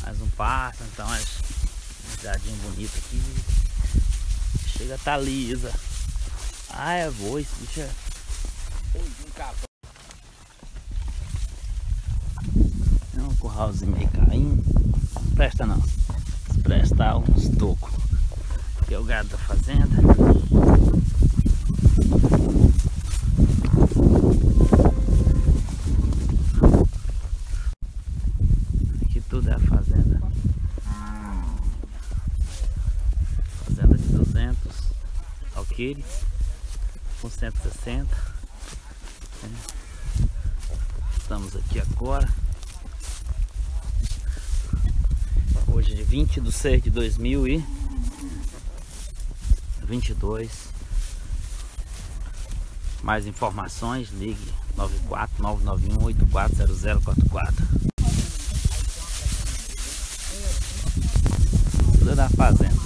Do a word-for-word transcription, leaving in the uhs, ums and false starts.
Mais um pasto, então é um jardim bonito aqui. Chega a tá lisa. Ah, é boa, esse bicho é. É um curralzinho meio caindo. Não presta não. Se prestar uns tocos. Aqui é o gado da fazenda. Aqui tudo é a fazenda. Fazenda de duzentos alqueires com cento e sessenta. Estamos aqui agora. Hoje é vinte de seis de dois mil e vinte e dois. Mais informações, ligue nove quatro nove nove um oito quatro zero zero quatro quatro. Tudo da fazenda.